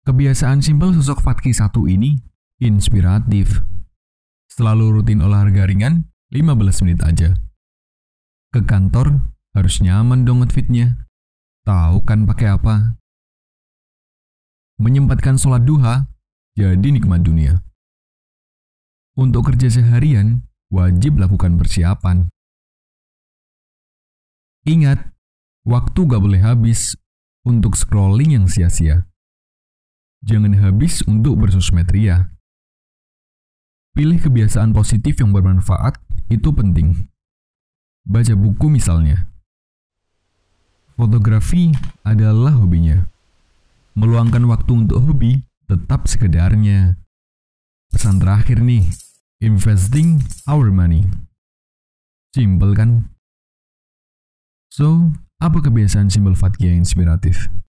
Kebiasaan simpel sosok Fatki satu ini inspiratif. Selalu rutin olahraga ringan 15 menit aja. Ke kantor harus nyaman dong outfitnya. Tahu kan pakai apa? Menyempatkan sholat duha jadi nikmat dunia. Untuk kerja seharian wajib lakukan persiapan. Ingat, waktu gak boleh habis untuk scrolling yang sia-sia. Jangan habis untuk bersosmed ria. Pilih kebiasaan positif yang bermanfaat, itu penting. Baca buku misalnya. Fotografi adalah hobinya. Meluangkan waktu untuk hobi tetap sekedarnya. Pesan terakhir nih, investing our money. Simple kan? So, apa kebiasaan simpel Fatki yang inspiratif?